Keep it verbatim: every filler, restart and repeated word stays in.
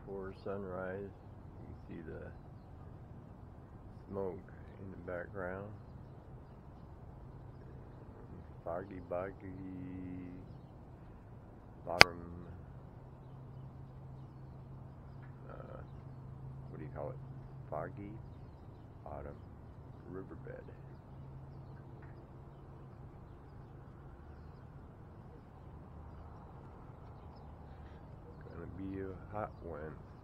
before sunrise. You can see the smoke in the background. Foggy, boggy bottom, uh, what do you call it? Foggy bottom riverbed. Gonna be a hot one.